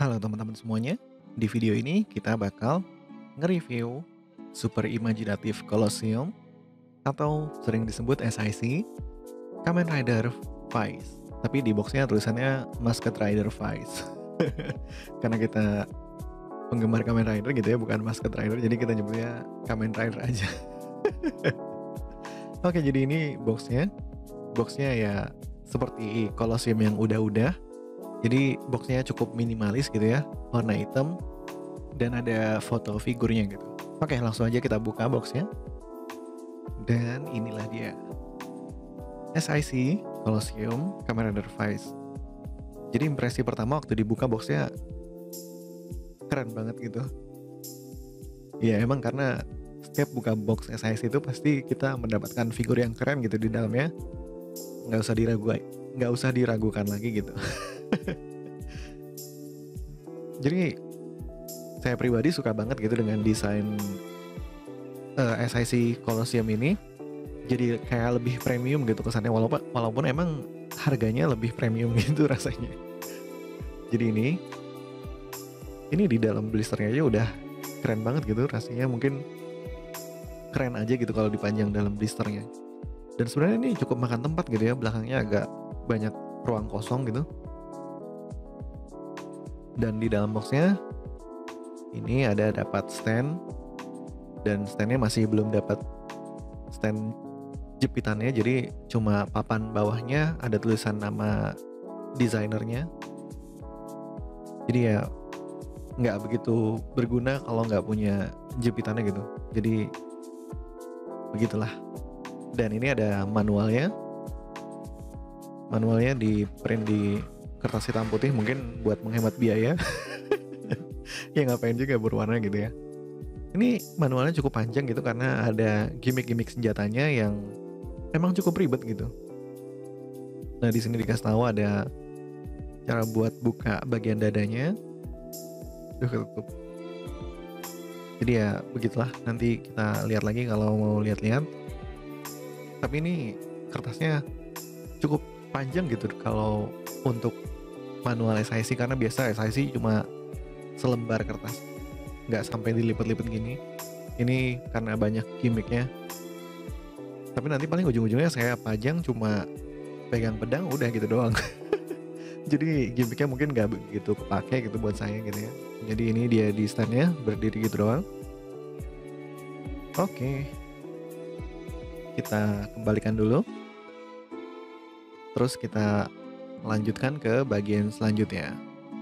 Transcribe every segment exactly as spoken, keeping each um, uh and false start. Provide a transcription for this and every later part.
Halo teman-teman semuanya, di video ini kita bakal nge-review Super Imaginative Colosseum atau sering disebut S I C Kamen Rider Vice. Tapi di boxnya tulisannya Masked Rider Vice. Karena kita penggemar Kamen Rider gitu ya, bukan Masked Rider, jadi kita nyebutnya Kamen Rider aja. Oke, jadi ini boxnya. Boxnya ya seperti Colosseum yang udah-udah. Jadi boxnya cukup minimalis gitu ya, warna hitam, dan ada foto figurnya gitu. Oke, langsung aja kita buka boxnya. Dan inilah dia, S I C Colosseum Kamen Rider Vice. Jadi impresi pertama waktu dibuka boxnya, keren banget gitu. Ya emang karena setiap buka box S I C itu pasti kita mendapatkan figur yang keren gitu di dalamnya. Nggak usah diragukan, nggak usah diragukan lagi gitu. Jadi saya pribadi suka banget gitu dengan desain uh, S I C Colosseum ini. Jadi kayak lebih premium gitu kesannya, walaupun walaupun emang harganya lebih premium gitu rasanya. Jadi ini ini di dalam blisternya aja udah keren banget gitu rasanya, mungkin keren aja gitu kalau dipajang dalam blisternya. Dan sebenarnya ini cukup makan tempat gitu ya, belakangnya agak banyak ruang kosong gitu. Dan di dalam boxnya ini ada dapat stand, dan standnya masih belum dapat stand jepitannya, jadi cuma papan bawahnya ada tulisan nama desainernya. Jadi ya nggak begitu berguna kalau nggak punya jepitannya gitu. Jadi begitulah. Dan ini ada manualnya. Manualnya di print di kertas hitam putih, mungkin buat menghemat biaya. Ya ngapain juga berwarna gitu ya. Ini manualnya cukup panjang gitu karena ada gimmick-gimmick senjatanya yang emang cukup ribet gitu. Nah, di sini dikasih tahu ada cara buat buka bagian dadanya. Duh, ketutup. Jadi ya begitulah, nanti kita lihat lagi kalau mau lihat-lihat. Tapi ini kertasnya cukup panjang gitu kalau untuk manual S I C, karena biasa S I C cuma selembar kertas, nggak sampai dilipat-lipat gini. Ini karena banyak gimmicknya. Tapi nanti paling ujung-ujungnya saya pajang cuma pegang pedang udah gitu doang. Jadi gimmicknya mungkin nggak begitu kepake gitu buat saya gitu ya. Jadi ini dia di standnya berdiri gitu doang. Oke, kita kembalikan dulu. Terus kita lanjutkan ke bagian selanjutnya.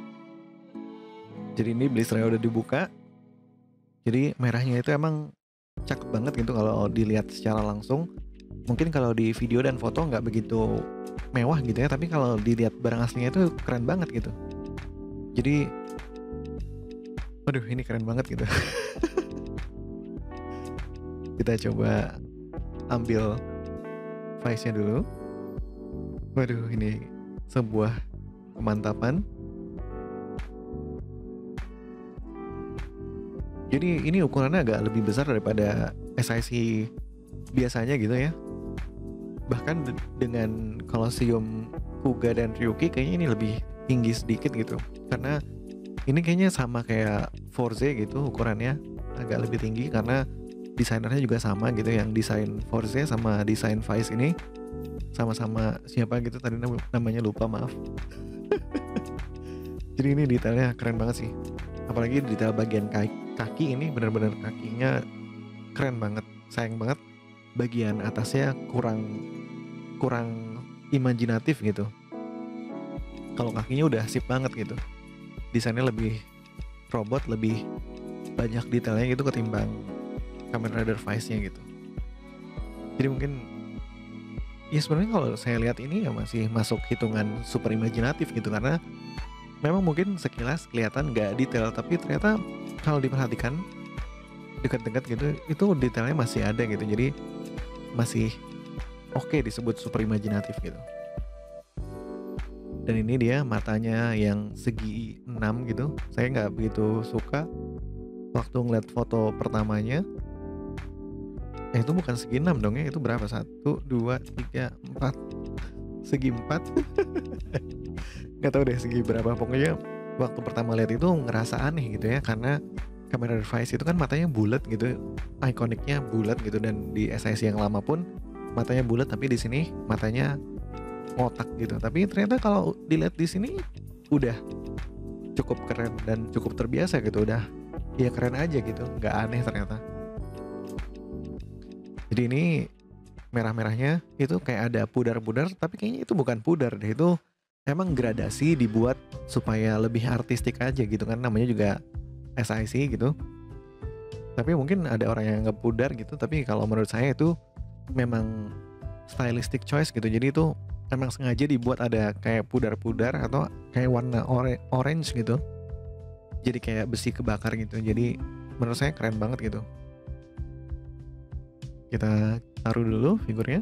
Jadi ini blisternya udah dibuka. Jadi merahnya itu emang cakep banget gitu kalau dilihat secara langsung. Mungkin kalau di video dan foto nggak begitu mewah gitu ya, tapi kalau dilihat barang aslinya itu keren banget gitu. Jadi, waduh, ini keren banget gitu. Kita coba ambil Vice-nya dulu. Waduh, ini sebuah kemantapan. Jadi ini ukurannya agak lebih besar daripada S I C biasanya gitu ya. Bahkan de- dengan Colosseum Kuga dan Ryuki kayaknya ini lebih tinggi sedikit gitu. Karena ini kayaknya sama kayak Forze gitu, ukurannya agak lebih tinggi karena desainernya juga sama gitu. Yang desain Forze sama desain Vice ini sama-sama siapa gitu tadi nam- namanya lupa, maaf. Jadi ini detailnya keren banget sih. Apalagi detail bagian kaki, kaki ini benar-benar kakinya keren banget. Sayang banget bagian atasnya kurang kurang imajinatif gitu. Kalau kakinya udah sip banget gitu. Desainnya lebih robot, lebih banyak detailnya gitu ketimbang Kamen Rider Vice-nya gitu. Jadi mungkin ya sebenarnya kalau saya lihat ini ya masih masuk hitungan super imajinatif gitu, karena memang mungkin sekilas kelihatan nggak detail, tapi ternyata kalau diperhatikan dekat-dekat gitu, itu detailnya masih ada gitu. Jadi masih oke okay disebut super imajinatif gitu. Dan ini dia matanya yang segi enam gitu. Saya nggak begitu suka waktu ngeliat foto pertamanya. Eh itu bukan segi enam dong ya, itu berapa? Satu, dua, tiga, empat. Segi empat. Gak tahu deh segi berapa, pokoknya waktu pertama lihat itu ngerasa aneh gitu ya, karena kamera Vice itu kan matanya bulat gitu, ikoniknya bulat gitu, dan di S I C yang lama pun matanya bulat, tapi di sini matanya ngotak gitu. Tapi ternyata kalau dilihat di sini udah cukup keren dan cukup terbiasa gitu, udah ya keren aja gitu, nggak aneh ternyata. Jadi ini merah-merahnya itu kayak ada pudar-pudar, tapi kayaknya itu bukan pudar deh, itu emang gradasi dibuat supaya lebih artistik aja gitu kan, namanya juga S I C gitu. Tapi mungkin ada orang yang ngepudar gitu, tapi kalau menurut saya itu memang stylistic choice gitu. Jadi itu emang sengaja dibuat ada kayak pudar-pudar atau kayak warna ore- orange gitu. Jadi kayak besi kebakar gitu. Jadi menurut saya keren banget gitu. Kita taruh dulu figurnya.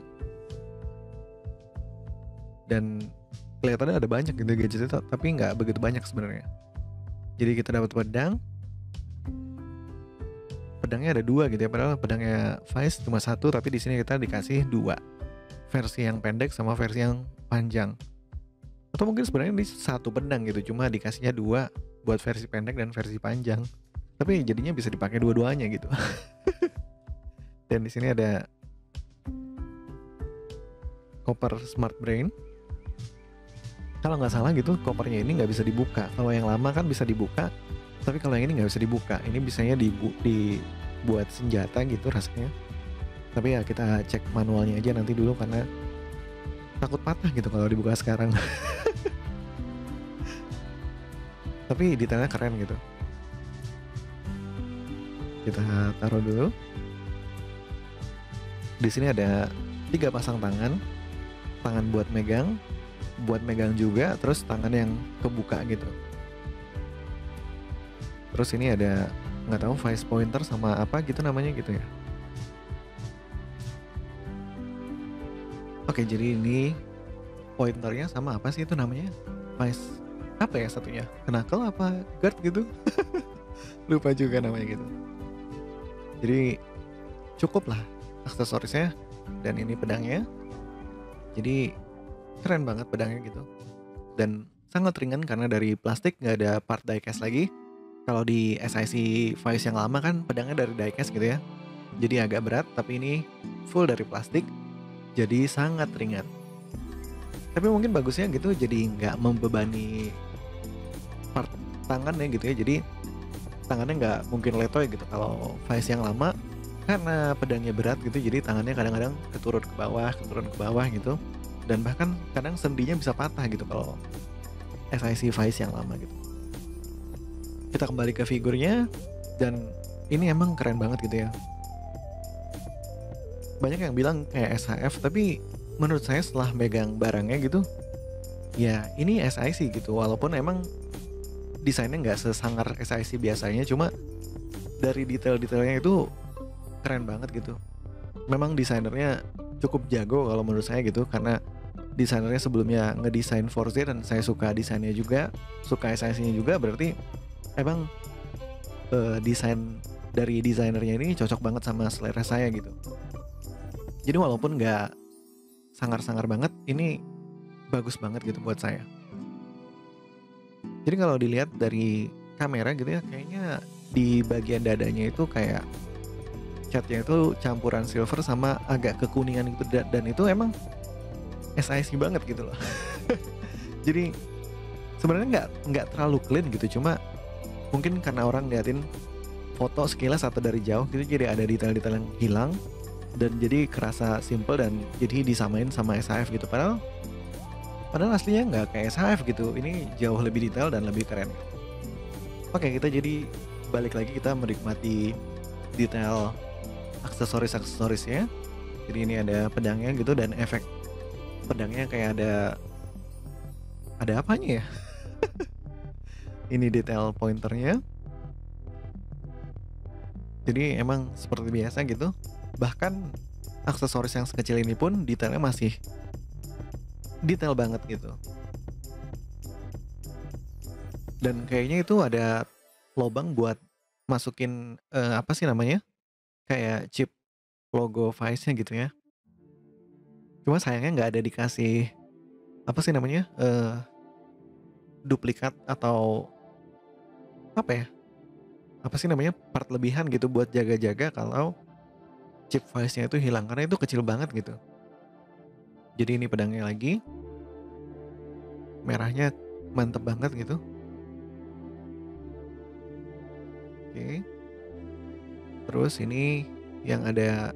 Dan kelihatannya ada banyak gitu gadgetnya, tapi nggak begitu banyak sebenarnya. Jadi kita dapat pedang. Pedangnya ada dua gitu ya, padahal pedangnya Vice cuma satu, tapi di sini kita dikasih dua, versi yang pendek sama versi yang panjang. Atau mungkin sebenarnya ini satu pedang gitu, cuma dikasihnya dua buat versi pendek dan versi panjang. Tapi jadinya bisa dipakai dua-duanya gitu. Dan di sini ada koper Smart Brain. Kalau nggak salah gitu, kopernya ini nggak bisa dibuka. Kalau yang lama kan bisa dibuka, tapi kalau yang ini nggak bisa dibuka. Ini bisanya dibu- dibuat senjata gitu rasanya. Tapi ya kita cek manualnya aja nanti dulu, karena takut patah gitu kalau dibuka sekarang. Tapi detailnya keren gitu. Kita taruh dulu. Di sini ada tiga pasang tangan, tangan buat megang, buat megang juga, terus tangan yang kebuka gitu. Terus ini ada nggak tahu Vice pointer sama apa gitu namanya gitu ya. Oke, jadi ini pointernya sama apa sih itu namanya? Vice apa ya satunya? Knuckle apa guard gitu? Lupa juga namanya gitu. Jadi cukup lah aksesorisnya, dan ini pedangnya. Jadi keren banget pedangnya gitu, dan sangat ringan karena dari plastik, nggak ada part diecast lagi. Kalau di S I C Vice yang lama kan pedangnya dari diecast gitu ya, jadi agak berat, tapi ini full dari plastik, jadi sangat ringan. Tapi mungkin bagusnya gitu, jadi nggak membebani part tangannya gitu ya, jadi tangannya nggak mungkin letoy gitu kalau Vice yang lama, karena pedangnya berat gitu, jadi tangannya kadang-kadang keturun ke bawah, keturun ke bawah gitu, dan bahkan kadang sendinya bisa patah gitu kalau S I C Vice yang lama gitu. Kita kembali ke figurnya, dan ini emang keren banget gitu ya. Banyak yang bilang kayak S H F, tapi menurut saya setelah megang barangnya gitu, ya ini S I C gitu. Walaupun emang desainnya nggak sesangar S I C biasanya, cuma dari detail-detailnya itu keren banget gitu. Memang desainernya cukup jago kalau menurut saya gitu, karena desainernya sebelumnya ngedesain Forza dan saya suka desainnya juga, suka S I C-nya juga, berarti emang uh, desain dari desainernya ini cocok banget sama selera saya gitu. Jadi walaupun nggak sangar-sangar banget, ini bagus banget gitu buat saya. Jadi kalau dilihat dari kamera gitu ya, kayaknya di bagian dadanya itu kayak catnya itu campuran silver sama agak kekuningan gitu, dan itu emang S I C banget gitu loh. Jadi sebenarnya nggak nggak terlalu clean gitu, cuma mungkin karena orang liatin foto sekilas atau dari jauh gitu, jadi ada detail-detail yang hilang, dan jadi kerasa simple, dan jadi disamain sama S H F gitu. Padahal padahal aslinya nggak kayak S H F gitu, ini jauh lebih detail dan lebih keren. Oke, kita jadi balik lagi, kita menikmati detail aksesoris-aksesorisnya. Jadi ini ada pedangnya gitu, dan efek pedangnya kayak ada ada apanya ya. Ini detail pointernya. Jadi emang seperti biasa gitu. Bahkan aksesoris yang sekecil ini pun detailnya masih detail banget gitu. Dan kayaknya itu ada lobang buat masukin eh, apa sih namanya? Kayak chip logo Vice-nya gitu ya. Cuma sayangnya nggak ada dikasih apa sih namanya? eh duplikat atau apa ya, apa sih namanya, part lebihan gitu buat jaga-jaga kalau chip faiz-nya itu hilang, karena itu kecil banget gitu. Jadi ini pedangnya lagi, merahnya mantep banget gitu. Oke. Terus ini yang ada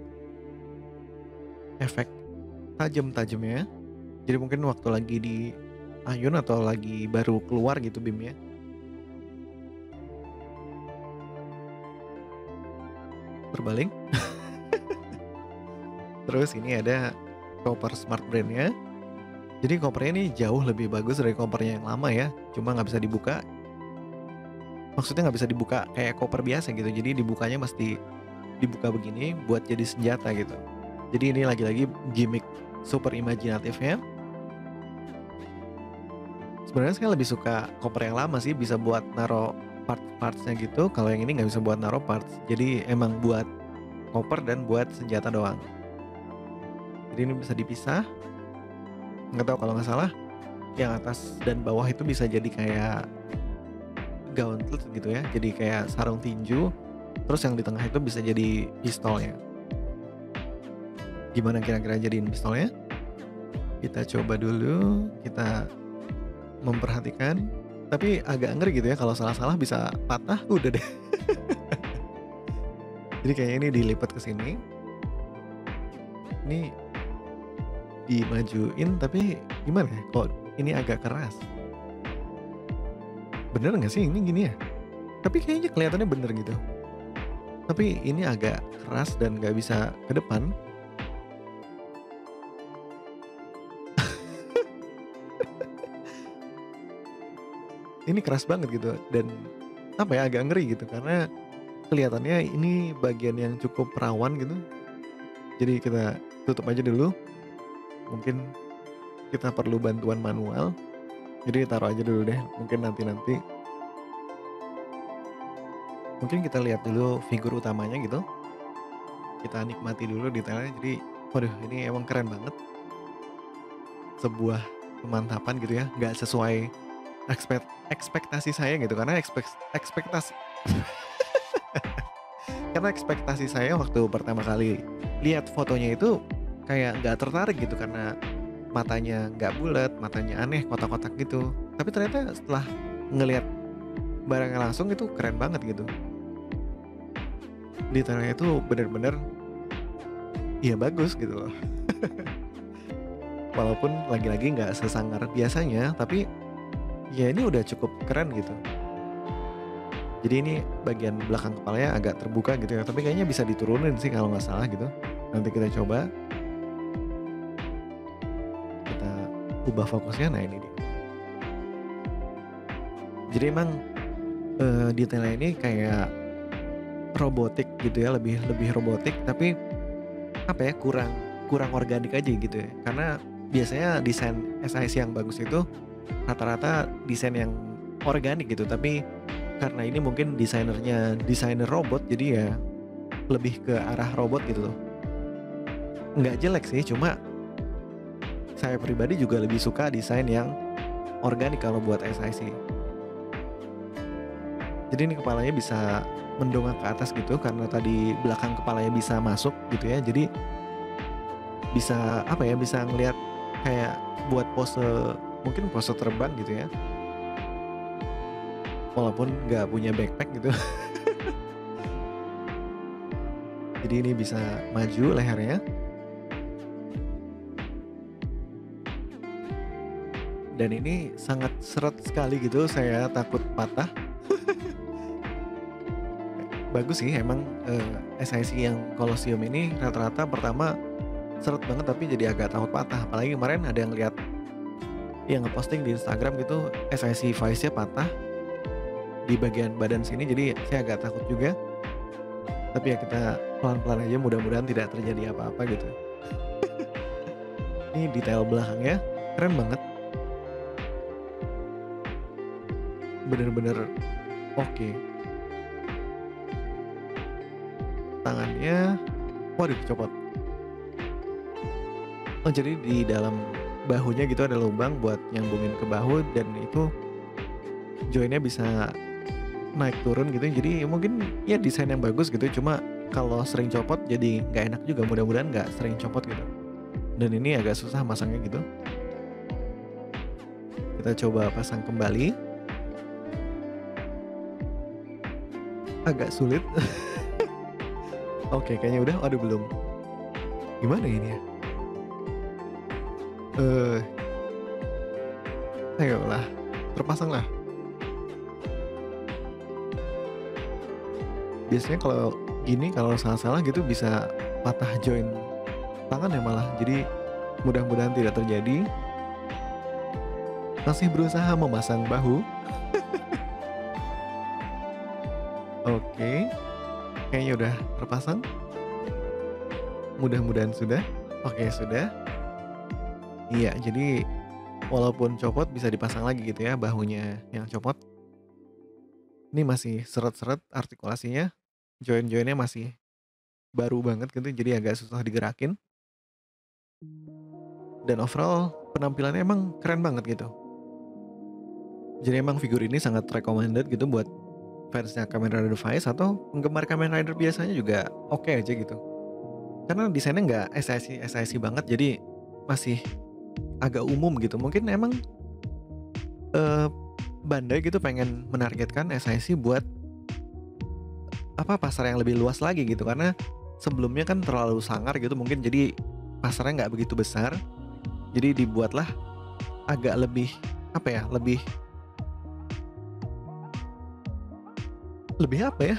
efek tajam-tajamnya. Jadi mungkin waktu lagi di ayun atau lagi baru keluar gitu beam-nya. Terbalik. Terus ini ada koper smart brand-nya. Jadi kopernya ini jauh lebih bagus dari kopernya yang lama ya, cuma nggak bisa dibuka. Maksudnya nggak bisa dibuka kayak koper biasa gitu, jadi dibukanya mesti dibuka begini buat jadi senjata gitu. Jadi ini lagi-lagi gimmick super imajinatifnya. Sebenarnya saya lebih suka koper yang lama sih, bisa buat naro part-partsnya gitu. Kalau yang ini nggak bisa buat naro parts, jadi emang buat koper dan buat senjata doang. Jadi ini bisa dipisah. Nggak tahu, kalau nggak salah yang atas dan bawah itu bisa jadi kayak gauntlet gitu ya, jadi kayak sarung tinju. Terus yang di tengah itu bisa jadi pistolnya. Gimana kira-kira jadiin pistolnya? Kita coba dulu, kita memperhatikan. Tapi agak ngeri gitu ya, kalau salah-salah bisa patah, udah deh. Jadi kayaknya ini dilipat ke sini. Ini dimajuin, tapi gimana ya, kok ini agak keras. Bener nggak sih ini gini ya? Tapi kayaknya kelihatannya bener gitu. Tapi ini agak keras dan nggak bisa ke depan. Ini keras banget gitu, dan apa ya, agak ngeri gitu karena kelihatannya ini bagian yang cukup rawan gitu. Jadi kita tutup aja dulu. Mungkin kita perlu bantuan manual. Jadi taruh aja dulu deh, mungkin nanti-nanti. Mungkin kita lihat dulu figur utamanya gitu. Kita nikmati dulu detailnya. Jadi, waduh, ini emang keren banget. Sebuah pemantapan gitu ya, nggak sesuai ekspek ekspektasi saya gitu, karena ekspek ekspektasi karena ekspektasi saya waktu pertama kali lihat fotonya itu kayak nggak tertarik gitu, karena matanya nggak bulat, matanya aneh, kotak-kotak gitu. Tapi ternyata setelah ngelihat barangnya langsung itu keren banget gitu. Detailnya itu bener-bener ya bagus gitu loh. Walaupun lagi-lagi nggak sesangar biasanya, tapi ya ini udah cukup keren gitu. Jadi ini bagian belakang kepalanya agak terbuka gitu ya, tapi kayaknya bisa diturunin sih kalau nggak salah gitu. Nanti kita coba. Kita ubah fokusnya, nah ini dia. Jadi emang uh, detailnya ini kayak robotik gitu ya, lebih lebih robotik, tapi apa ya, kurang kurang organik aja gitu ya. Karena biasanya desain S I C yang bagus itu rata-rata desain yang organik gitu, tapi karena ini mungkin desainernya desainer robot, jadi ya lebih ke arah robot gitu loh. Nggak jelek sih, cuma saya pribadi juga lebih suka desain yang organik kalau buat S I C. Jadi ini kepalanya bisa mendongak ke atas gitu, karena tadi belakang kepalanya bisa masuk gitu ya. Jadi bisa apa ya, bisa ngelihat kayak buat pose, mungkin pose terbang gitu ya. Walaupun nggak punya backpack gitu. Jadi ini bisa maju lehernya. Dan ini sangat seret sekali gitu, saya takut patah. Bagus sih emang uh, S I C yang Colosseum ini rata-rata pertama seret banget, tapi jadi agak takut patah. Apalagi kemarin ada yang lihat yang ngeposting di Instagram gitu, S I C Vice-nya patah di bagian badan sini, jadi saya agak takut juga. Tapi ya kita pelan-pelan aja, mudah-mudahan tidak terjadi apa-apa gitu. Ini detail belakangnya keren banget, bener-bener oke. Okay. Tangannya, waduh, copot. Oh, jadi di dalam bahunya gitu ada lubang buat nyambungin ke bahu, dan itu joinnya bisa naik turun gitu. Jadi mungkin ya desain yang bagus gitu, cuma kalau sering copot jadi nggak enak juga. Mudah-mudahan nggak sering copot gitu. Dan ini agak susah masangnya gitu. Kita coba pasang kembali. Agak sulit. Oke, kayaknya udah. Aduh, belum. Gimana ini ya? Eh, ayolah, terpasang lah. Biasanya kalau gini, kalau salah-salah gitu bisa patah join tangan ya malah. Jadi mudah-mudahan tidak terjadi. Masih berusaha memasang bahu. Oke, kayaknya udah terpasang. Mudah-mudahan sudah. Oke, sudah. Iya, jadi walaupun copot bisa dipasang lagi gitu ya bahunya yang copot. Ini masih seret-seret artikulasinya, join-joinnya masih baru banget gitu, jadi agak susah digerakin. Dan overall penampilannya emang keren banget gitu. Jadi emang figur ini sangat recommended gitu buat fansnya Kamen Rider Vice atau penggemar Kamen Rider biasanya juga oke aja gitu. Karena desainnya nggak S I C S I C banget, jadi masih agak umum gitu. Mungkin emang eh, Bandai gitu pengen menargetkan S I C buat apa pasar yang lebih luas lagi gitu, karena sebelumnya kan terlalu sangar gitu mungkin, jadi pasarnya nggak begitu besar. Jadi dibuatlah agak lebih apa ya, lebih lebih apa ya?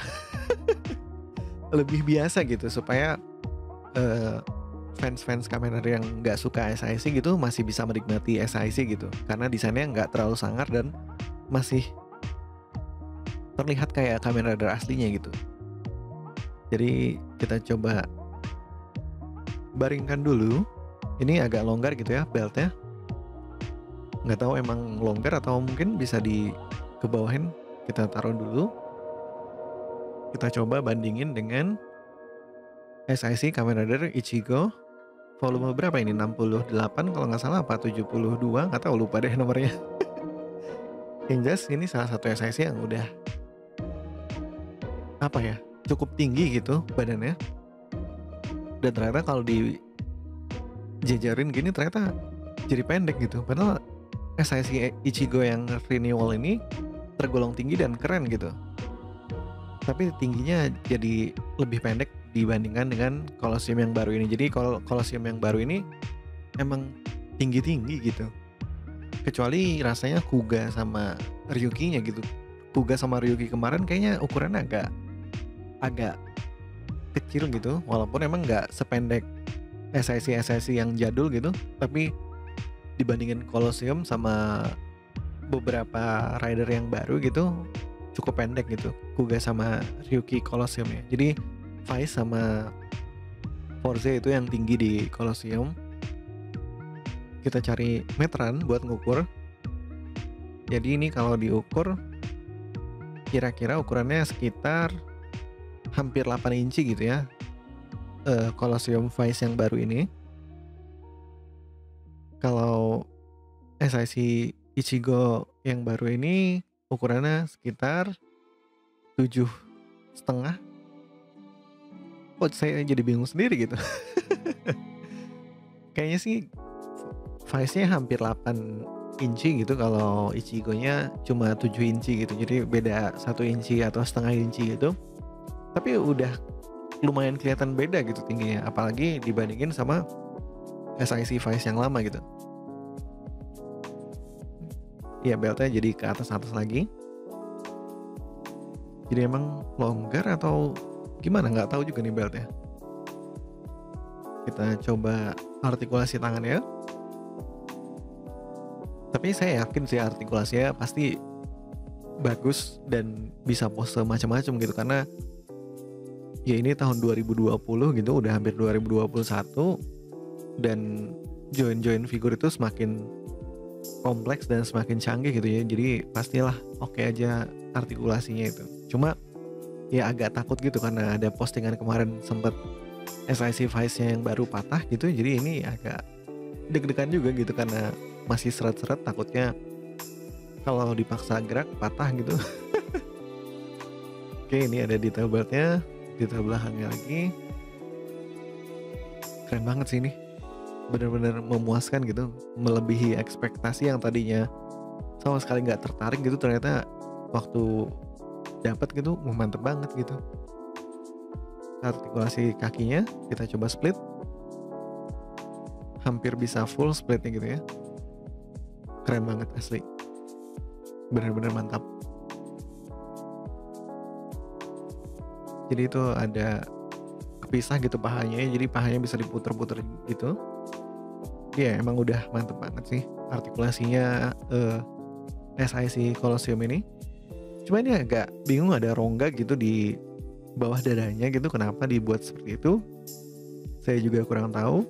Lebih biasa gitu supaya eh, fans-fans Kamen Rider yang nggak suka S I C gitu masih bisa menikmati S I C gitu, karena desainnya nggak terlalu sangar dan masih terlihat kayak Kamen Rider aslinya gitu. Jadi kita coba baringkan dulu. Ini agak longgar gitu ya beltnya. Nggak tahu emang longgar atau mungkin bisa di kebawahin. Kita taruh dulu. Kita coba bandingin dengan S I C Kamen Rider Ichigo volume berapa ini? enam puluh delapan kalau nggak salah, apa tujuh puluh dua, nggak tahu, lupa deh nomornya. Yang jelas ini salah satu S I C yang udah apa ya, cukup tinggi gitu badannya. Dan ternyata kalau di jajarin gini ternyata jadi pendek gitu. Padahal S I C Ichigo yang renewal ini tergolong tinggi dan keren gitu. Tapi tingginya jadi lebih pendek dibandingkan dengan Colosseum yang baru ini. Jadi kalau Colosseum yang baru ini emang tinggi-tinggi gitu. Kecuali rasanya Kuga sama Ryuki-nya gitu. Kuga sama Ryuki kemarin kayaknya ukurannya agak agak kecil gitu. Walaupun emang nggak sependek S I C S I C yang jadul gitu. Tapi dibandingin Colosseum sama beberapa rider yang baru gitu cukup pendek gitu, Kuga sama Ryuki Colosseum ya. Jadi Vice sama Forze itu yang tinggi di Colosseum. Kita cari meteran buat ngukur. Jadi ini kalau diukur kira-kira ukurannya sekitar hampir delapan inci gitu ya, uh, Colosseum Vice yang baru ini. Kalau S I C Ichigo yang baru ini ukurannya sekitar tujuh setengah. Kok saya jadi bingung sendiri gitu. Kayaknya sih Vice-nya hampir delapan inci gitu, kalau Ichigo-nya cuma tujuh inci gitu. Jadi beda satu inci atau setengah inci gitu. Tapi udah lumayan kelihatan beda gitu tingginya, apalagi dibandingin sama S I C Vice yang lama gitu. Ya beltnya jadi ke atas-atas lagi. Jadi emang longgar atau gimana, nggak tahu juga nih beltnya. Kita coba artikulasi tangan ya. Tapi saya yakin sih artikulasinya pasti bagus dan bisa pose macam-macam gitu, karena ya ini tahun dua ribu dua puluh gitu, udah hampir dua ribu dua puluh satu, dan join-join figur itu semakin kompleks dan semakin canggih gitu ya. Jadi pastilah oke aja artikulasinya itu. Cuma ya agak takut gitu karena ada postingan kemarin sempet S I C Vice-nya yang baru patah gitu. Jadi ini agak deg-degan juga gitu karena masih seret-seret, takutnya kalau dipaksa gerak patah gitu. Oke, ini ada detail beltnya, detail belakangnya lagi. Keren banget sih ini. Bener-bener memuaskan gitu, melebihi ekspektasi yang tadinya sama sekali nggak tertarik gitu, ternyata waktu dapat gitu, wah mantep banget gitu. Artikulasi kakinya kita coba split, hampir bisa full splitnya gitu ya. Keren banget asli, bener-bener mantap. Jadi itu ada kepisah gitu pahanya, jadi pahanya bisa diputer-puter gitu. Iya emang udah mantep banget sih artikulasinya uh, S I C Colosseum ini. Cuma ini agak bingung, ada rongga gitu di bawah dadanya gitu, kenapa dibuat seperti itu? Saya juga kurang tahu.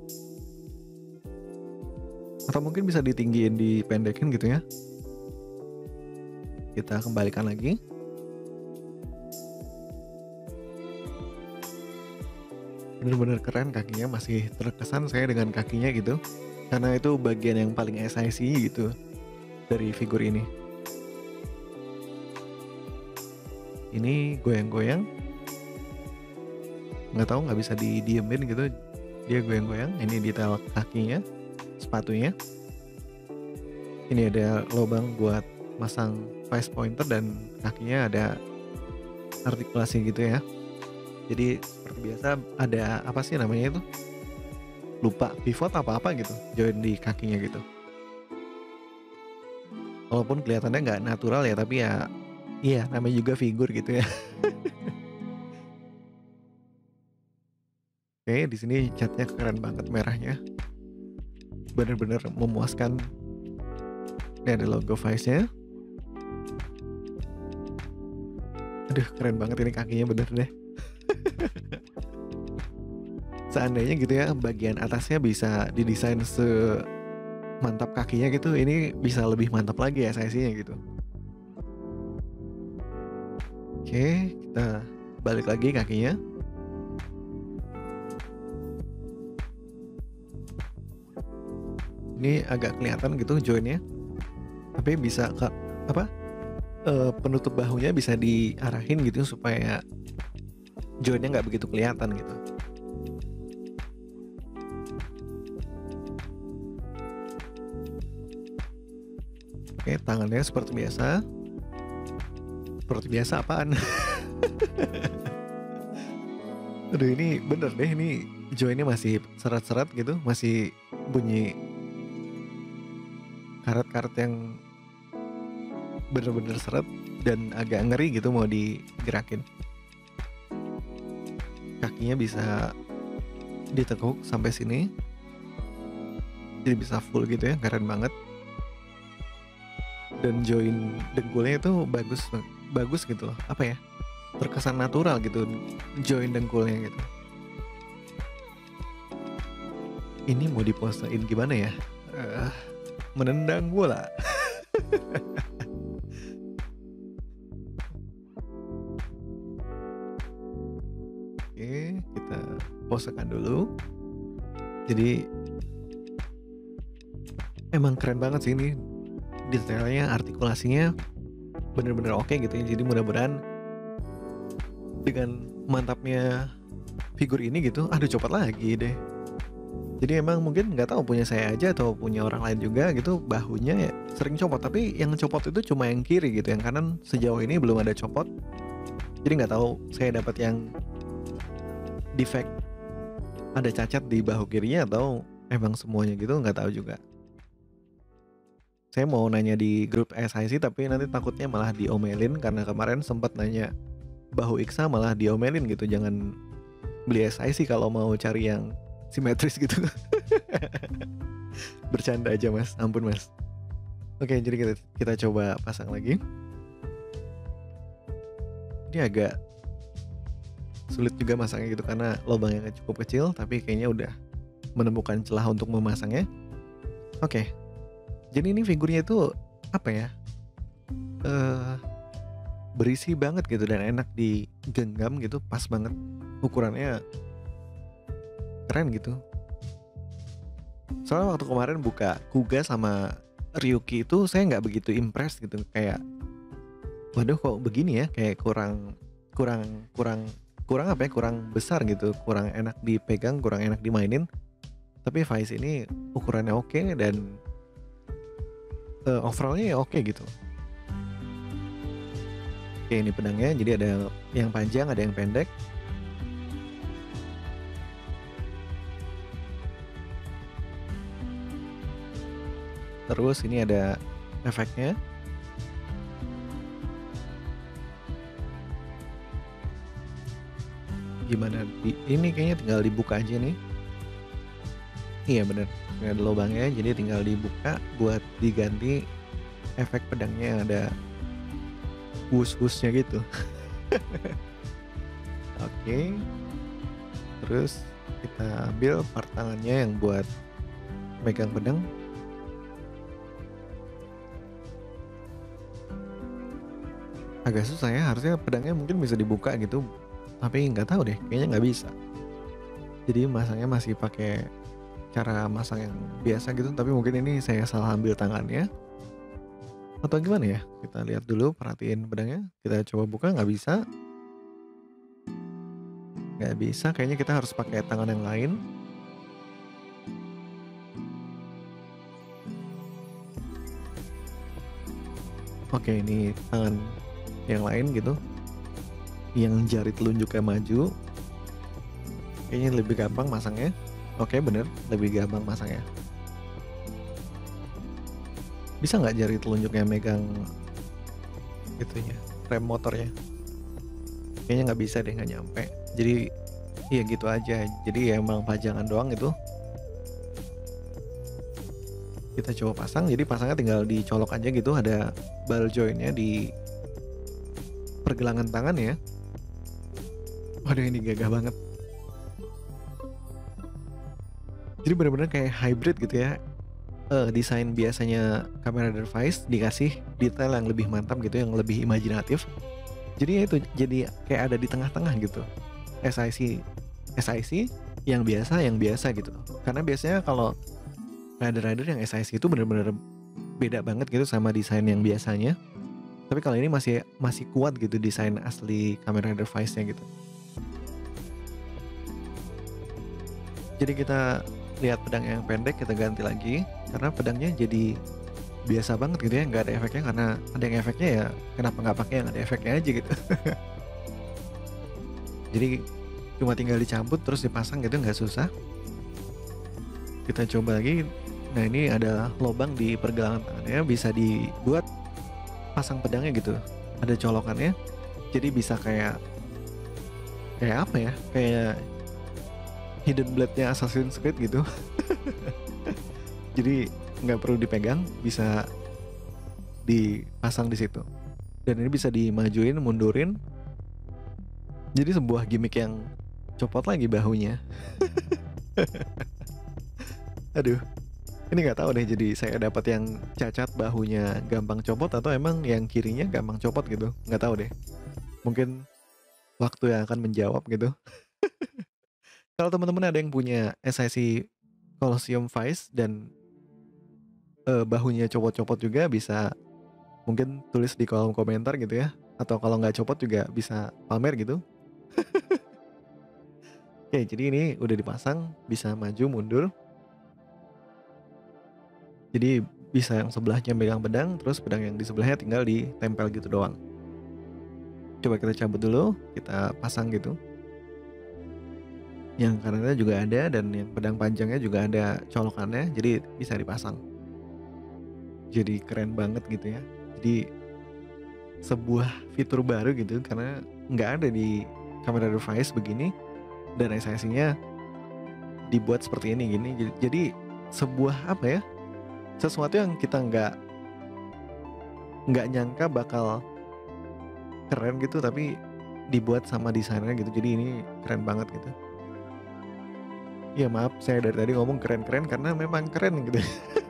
Atau mungkin bisa ditinggiin, dipendekin gitu ya. Kita kembalikan lagi. Bener-bener keren, kakinya masih terkesan saya dengan kakinya gitu, karena itu bagian yang paling S I C gitu dari figur ini. Ini goyang-goyang, nggak tahu, nggak bisa didiemin gitu, dia goyang-goyang. Ini detail kakinya, sepatunya. Ini ada lubang buat masang face pointer dan kakinya ada artikulasi gitu ya. Jadi seperti biasa ada apa sih namanya itu? Lupa, pivot apa-apa gitu, join di kakinya gitu. Walaupun kelihatannya nggak natural ya, tapi ya iya namanya juga figur gitu ya. Oke, di sini catnya keren banget, merahnya. Bener-bener memuaskan. Ini ada logo Vice-nya. Aduh, keren banget ini kakinya, bener deh. Seandainya gitu ya, bagian atasnya bisa didesain semantap kakinya gitu, ini bisa lebih mantap lagi ya size-nya gitu. Oke, kita balik lagi kakinya. Ini agak kelihatan gitu joinnya, tapi bisa ke apa? E, penutup bahunya bisa diarahin gitu supaya joinnya nggak begitu kelihatan gitu. Oke, tangannya seperti biasa. Seperti biasa apaan? Aduh, ini bener deh, ini joinnya masih seret-seret gitu, masih bunyi karet-karet yang bener-bener seret dan agak ngeri gitu mau digerakin. Kakinya bisa ditekuk sampai sini, jadi bisa full gitu ya, keren banget. Dan join dengkulnya itu bagus, bagus gitu loh, apa ya, terkesan natural gitu join dengkulnya gitu. Ini mau diposein gimana ya, uh, menendang bola. Oke, kita posekan dulu. Jadi emang keren banget sih ini, detailnya, artikulasinya bener-bener oke gitu ya. Jadi mudah-mudahan dengan mantapnya figur ini gitu, aduh copot lagi deh. Jadi emang mungkin nggak tahu punya saya aja atau punya orang lain juga gitu, bahunya ya sering copot, tapi yang copot itu cuma yang kiri gitu, yang kanan sejauh ini belum ada copot. Jadi nggak tahu saya dapat yang defect, ada cacat di bahu kirinya atau emang semuanya gitu, nggak tahu juga. Saya mau nanya di grup S I C tapi nanti takutnya malah diomelin, karena kemarin sempat nanya bahu Iksa malah diomelin gitu, jangan beli S I C kalau mau cari yang simetris gitu. Bercanda aja mas, ampun mas. Oke, jadi kita, kita coba pasang lagi. Ini agak sulit juga masangnya gitu karena lubangnya cukup kecil, tapi kayaknya udah menemukan celah untuk memasangnya. Oke, jadi ini figurnya itu apa ya, uh, berisi banget gitu dan enak digenggam gitu, pas banget ukurannya, keren gitu. Soalnya waktu kemarin buka Kuga sama Ryuki itu saya nggak begitu impress gitu, kayak waduh kok begini ya, kayak kurang kurang kurang kurang apa ya, kurang besar gitu, kurang enak dipegang, kurang enak dimainin. Tapi Vice ini ukurannya oke dan uh, overallnya ya oke gitu. Oke, ini pedangnya, jadi ada yang panjang, ada yang pendek. Terus ini ada efeknya. Gimana di ini kayaknya tinggal dibuka aja nih. Iya bener, ini ada lubangnya, jadi tinggal dibuka buat diganti efek pedangnya, ada wus-wusnya gitu. Oke, terus kita ambil part tangannya yang buat megang pedang. Agak susah ya, harusnya pedangnya mungkin bisa dibuka gitu, tapi nggak tahu deh, kayaknya nggak bisa. Jadi masangnya masih pakai cara masang yang biasa gitu, tapi mungkin ini saya salah ambil tangannya atau gimana ya. Kita lihat dulu, perhatiin pedangnya, kita coba buka, nggak bisa. Nggak bisa, kayaknya kita harus pakai tangan yang lain. Oke, ini tangan yang lain gitu, yang jari telunjuknya maju. Kayaknya lebih gampang masangnya. Oke bener, lebih gampang masangnya. Bisa nggak jari telunjuknya megang itunya, rem motornya? Kayaknya nggak bisa deh, nggak nyampe. Jadi ya gitu aja, jadi ya emang pajangan doang itu. Kita coba pasang, jadi pasangnya tinggal dicolok aja gitu, ada ball jointnya di pergelangan tangan ya. Waduh, ini gagah banget. Jadi benar-benar kayak hybrid gitu ya. Uh, desain biasanya Kamen Rider Vice dikasih detail yang lebih mantap gitu, yang lebih imajinatif. Jadi ya itu jadi kayak ada di tengah-tengah gitu. S I C S I C yang biasa yang biasa gitu. Karena biasanya kalau Rider-Rider yang S I C itu benar-benar beda banget gitu sama desain yang biasanya. Tapi kalau ini masih masih kuat gitu desain asli Kamen Rider Vice-nya gitu. Jadi kita lihat pedang yang pendek, kita ganti lagi karena pedangnya jadi biasa banget gitu ya, nggak ada efeknya. Karena ada yang efeknya ya kenapa nggak pakai yang ada efeknya aja gitu. Jadi cuma tinggal dicabut terus dipasang gitu, nggak susah. Kita coba lagi. Nah ini ada lubang di pergelangan tangannya, bisa dibuat pasang pedangnya gitu, ada colokannya, jadi bisa kayak kayak apa ya, kayak hidden blade-nya Assassin's Creed gitu. Jadi nggak perlu dipegang, bisa dipasang di situ. Dan ini bisa dimajuin, mundurin. Jadi sebuah gimmick yang copot lagi bahunya. Aduh, ini nggak tahu deh. Jadi saya dapat yang cacat bahunya gampang copot atau emang yang kirinya gampang copot gitu. Nggak tahu deh. Mungkin waktu yang akan menjawab gitu. Kalau teman-teman ada yang punya S I C Colosseum Vice dan uh, bahunya copot-copot juga, bisa mungkin tulis di kolom komentar gitu ya. Atau kalau nggak copot juga bisa pamer gitu. Oke, jadi ini udah dipasang, bisa maju mundur. Jadi bisa yang sebelahnya megang pedang, terus pedang yang di sebelahnya tinggal ditempel gitu doang. Coba kita cabut dulu, kita pasang gitu. Yang kanannya juga ada, dan yang pedang panjangnya juga ada colokannya, jadi bisa dipasang. Jadi keren banget gitu ya. Jadi sebuah fitur baru gitu, karena nggak ada di Kamen Rider Vice begini, dan S I C-nya dibuat seperti ini gini. Jadi sebuah apa ya, sesuatu yang kita nggak nggak nyangka bakal keren gitu, tapi dibuat sama desainernya gitu. Jadi ini keren banget gitu. Ya maaf, saya dari tadi ngomong keren-keren karena memang keren gitu.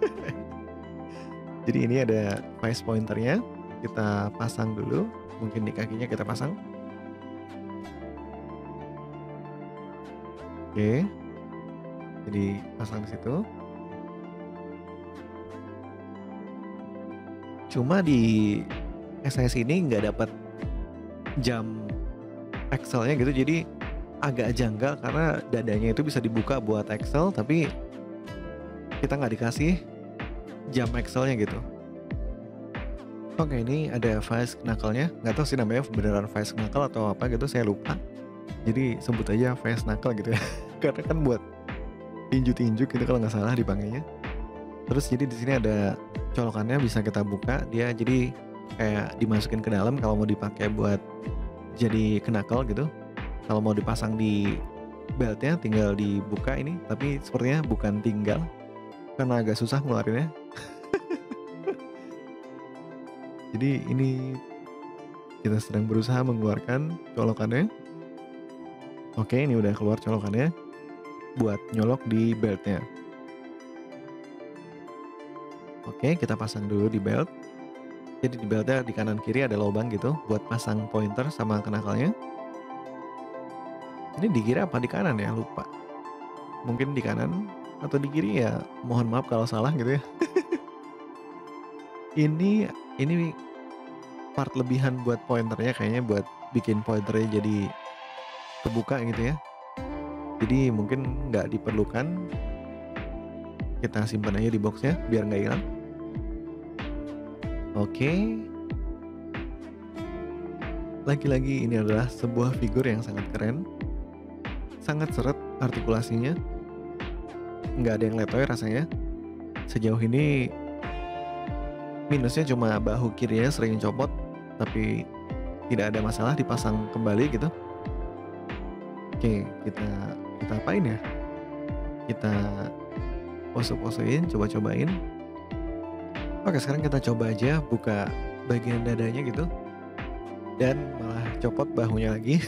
Jadi ini ada vice pointernya, kita pasang dulu. Mungkin di kakinya kita pasang. Oke, jadi pasang di situ. Cuma di S I S ini nggak dapat jam axle-nya gitu, jadi agak janggal karena dadanya itu bisa dibuka buat axle, tapi kita nggak dikasih jam axle-nya gitu. Oke, ini ada vice knuckle-nya, nggak tahu sih namanya beneran vice knuckle atau apa gitu, saya lupa. Jadi sebut aja vice knuckle gitu ya. Karena kan buat tinju-tinju gitu kalau nggak salah dipakainya. Terus jadi di sini ada colokannya bisa kita buka, dia jadi kayak dimasukin ke dalam kalau mau dipakai buat jadi knuckle gitu. Kalau mau dipasang di beltnya tinggal dibuka ini, tapi sepertinya bukan tinggal karena agak susah ngeluarinnya. Jadi ini kita sedang berusaha mengeluarkan colokannya. Oke, ini udah keluar colokannya buat nyolok di beltnya. Oke, kita pasang dulu di belt. Jadi di beltnya di kanan kiri ada lubang gitu buat pasang pointer sama knuckle-nya. Ini di kiri apa di kanan ya? Lupa. Mungkin di kanan atau di kiri ya. Mohon maaf kalau salah gitu ya. Ini ini part lebihan buat pointernya kayaknya buat bikin pointernya jadi kebuka gitu ya. Jadi mungkin nggak diperlukan. Kita simpan aja di boxnya biar nggak hilang. Oke. Lagi-lagi ini adalah sebuah figur yang sangat keren. Sangat seret artikulasinya. Nggak ada yang letoy rasanya. Sejauh ini minusnya cuma bahu kirinya sering copot, tapi tidak ada masalah dipasang kembali gitu. Oke, kita kita apain ya? Kita pose-posein, coba-cobain. Oke, sekarang kita coba aja buka bagian dadanya gitu. Dan malah copot bahunya lagi.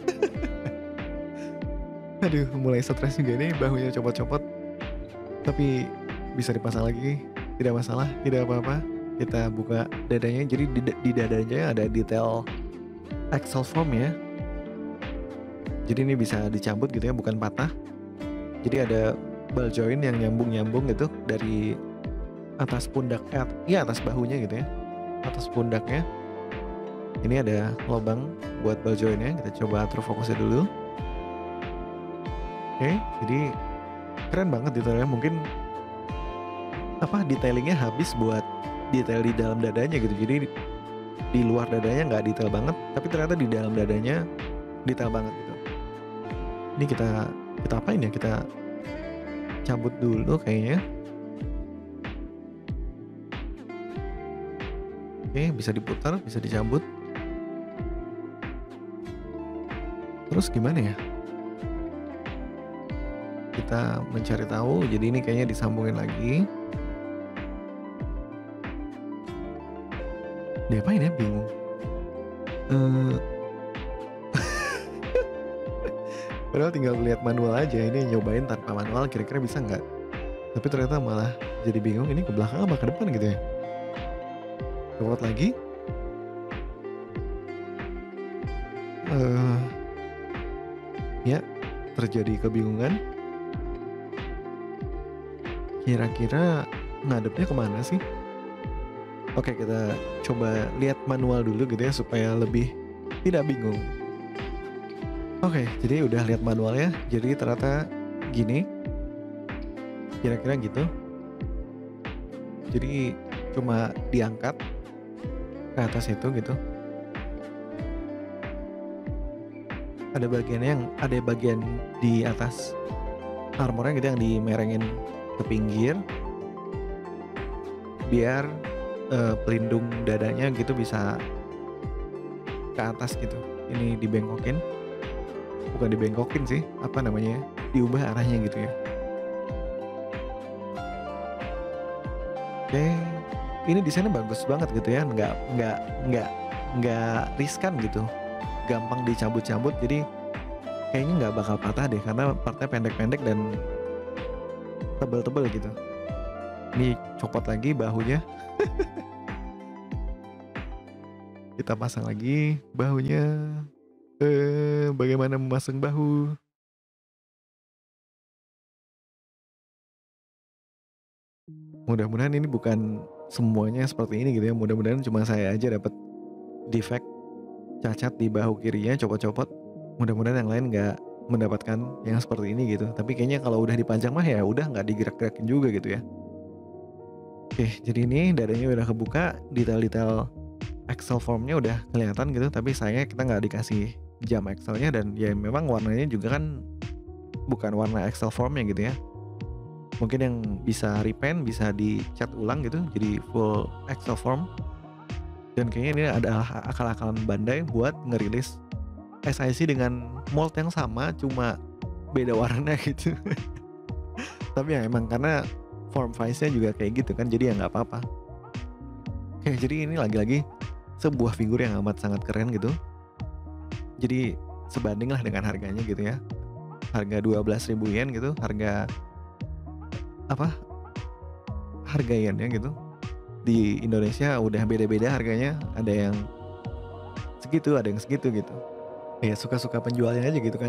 Aduh, mulai stres juga nih bahunya copot-copot. Tapi bisa dipasang lagi, tidak masalah, tidak apa-apa. Kita buka dadanya, jadi di, di dadanya ada detail axle foam ya. Jadi ini bisa dicabut gitu ya, bukan patah. Jadi ada ball joint yang nyambung-nyambung gitu dari atas pundak, eh, ya atas bahunya gitu ya, atas pundaknya. Ini ada lubang buat ball jointnya. Kita coba atur fokusnya dulu. Oke, jadi keren banget detailnya. Mungkin apa detailingnya habis buat detail di dalam dadanya gitu. Jadi di luar dadanya nggak detail banget, tapi ternyata di dalam dadanya detail banget gitu. Ini kita kita apain ya? Kita cabut dulu kayaknya. Oke, bisa diputar, bisa dicabut. Terus gimana ya? Kita mencari tahu. Jadi ini kayaknya disambungin lagi. Diapain ya? Bingung. Uh, Padahal tinggal lihat manual aja. Ini nyobain tanpa manual kira-kira bisa nggak? Tapi ternyata malah jadi bingung. Ini ke belakang apa ke depan gitu ya? Copot lagi. Uh, ya, terjadi kebingungan. Kira-kira ngadepnya kemana sih? Oke, kita coba lihat manual dulu gitu ya supaya lebih tidak bingung. Oke, jadi udah lihat manualnya. Jadi ternyata gini. Kira-kira gitu. Jadi cuma diangkat ke atas itu gitu. Ada bagian yang ada bagian di atas armornya gitu yang dimerengin ke pinggir biar uh, pelindung dadanya gitu bisa ke atas gitu. Ini dibengkokin, bukan dibengkokin sih, apa namanya, diubah arahnya gitu ya. Oke, ini desainnya bagus banget gitu ya, nggak nggak nggak nggak riskan gitu, gampang dicabut-cabut, jadi kayaknya nggak bakal patah deh karena partnya pendek-pendek dan tebel-tebel gitu. Ini copot lagi bahunya. Kita pasang lagi bahunya. Eh, bagaimana memasang bahu? Mudah-mudahan ini bukan semuanya seperti ini gitu ya. Mudah-mudahan cuma saya aja dapat defect cacat di bahu kirinya, copot-copot. Mudah-mudahan yang lain nggak mendapatkan yang seperti ini gitu. Tapi kayaknya kalau udah dipajang mah ya udah nggak digerak-gerakin juga gitu ya. Oke, jadi ini dadanya udah kebuka, detail-detail Excel formnya udah kelihatan gitu, tapi sayangnya kita nggak dikasih jam Excelnya dan ya memang warnanya juga kan bukan warna Excel formnya gitu ya. Mungkin yang bisa repaint, bisa dicat ulang gitu, jadi full Excel form. Dan kayaknya ini adalah akal-akalan Bandai buat ngerilis S I C dengan mold yang sama, cuma beda warna gitu. Tapi ya emang karena form face-nya juga kayak gitu kan, jadi ya nggak apa-apa. Oke, jadi ini lagi-lagi sebuah figur yang amat sangat keren gitu. Jadi sebanding lah dengan harganya gitu ya. Harga dua belas ribu yen gitu, harga apa? Harga yennya gitu. Di Indonesia udah beda-beda harganya, ada yang segitu, ada yang segitu gitu. Ya suka-suka penjualnya aja gitu kan.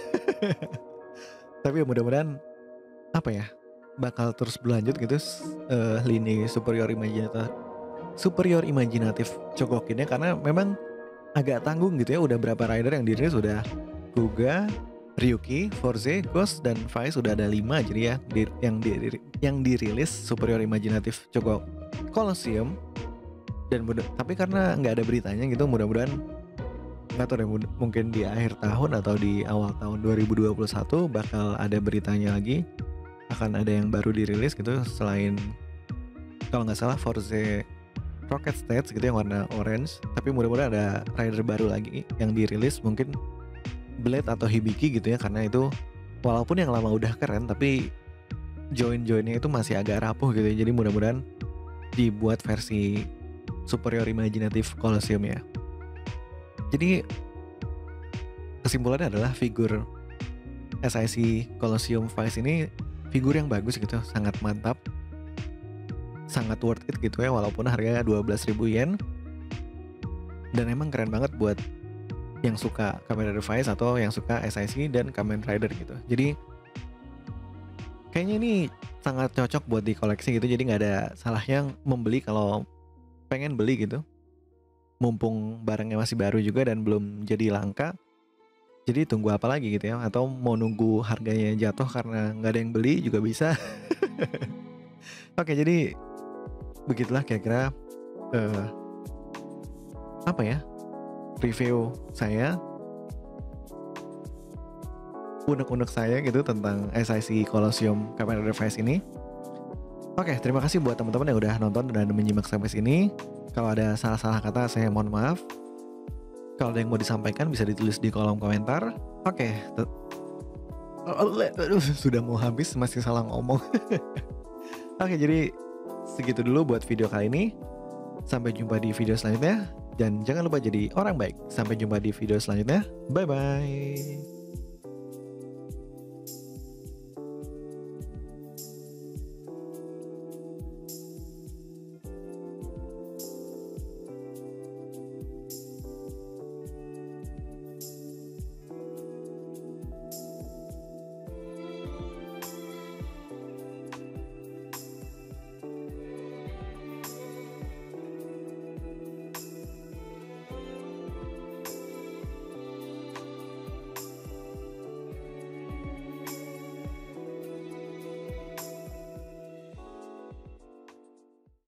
Tapi ya mudah-mudahan apa ya? Bakal terus berlanjut gitu uh, lini superior imaginatif superior imajinatif Chogokinnya karena memang agak tanggung gitu ya. Udah berapa rider yang dirilis, udah Kuga, Ryuki, Forze, Ghost, dan Vice udah ada lima jadi ya di, yang di, yang dirilis superior imajinatif Chogo Colosseum. Dan mudah, tapi karena nggak ada beritanya gitu, mudah-mudahan nggak tahu deh, mungkin di akhir tahun atau di awal tahun dua ribu dua puluh satu bakal ada beritanya lagi, akan ada yang baru dirilis gitu selain kalau nggak salah Forze Rocket Stage gitu yang warna orange. Tapi mudah-mudahan ada rider baru lagi yang dirilis, mungkin Blade atau Hibiki gitu ya, karena itu walaupun yang lama udah keren tapi join-joinnya itu masih agak rapuh gitu ya. Jadi mudah-mudahan dibuat versi superior imaginatif Colosseum ya. Jadi kesimpulannya adalah figur S I C Colosseum Vice ini figur yang bagus gitu, sangat mantap, sangat worth it gitu ya, walaupun harganya dua belas ribu yen. Dan emang keren banget buat yang suka Kamen Rider Vice atau yang suka S I C dan Kamen Rider gitu. Jadi kayaknya ini sangat cocok buat dikoleksi gitu. Jadi nggak ada salahnya membeli kalau pengen beli gitu. Mumpung barangnya masih baru juga dan belum jadi langka. Jadi tunggu apa lagi gitu ya? Atau mau nunggu harganya jatuh karena nggak ada yang beli juga bisa. Oke, jadi begitulah kira-kira uh, apa ya review saya, unek-unek saya gitu tentang S I C Colosseum Kamen Rider Vice ini. Oke, terima kasih buat teman-teman yang udah nonton dan menyimak sampai sini. Kalau ada salah-salah kata saya mohon maaf. Kalau ada yang mau disampaikan bisa ditulis di kolom komentar. Oke, t- sudah mau habis masih salah ngomong. Oke, jadi segitu dulu buat video kali ini. Sampai jumpa di video selanjutnya. Dan jangan lupa jadi orang baik. Sampai jumpa di video selanjutnya. Bye-bye.